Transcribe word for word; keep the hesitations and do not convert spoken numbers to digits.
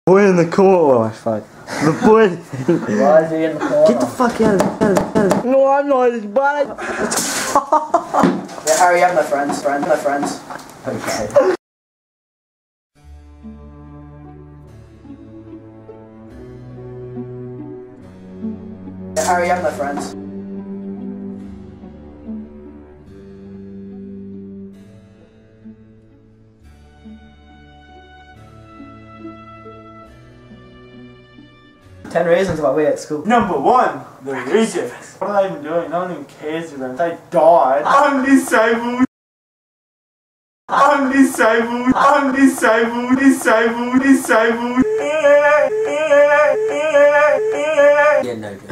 Boy in the corner. Oh, fuck. The boy. Why is he in the corner? Get the fuck out of here. No, I'm not his buddy. Yeah, Harry, I'm my friends. Friends, my friends. Okay. Yeah, Harry, I'm my friends. Ten reasons why we're at school. Number one, the rejects. What are they even doing? No one even cares about them. They died. I'm disabled. I'm disabled. I'm disabled. Disabled. Disabled. Yeah, no good.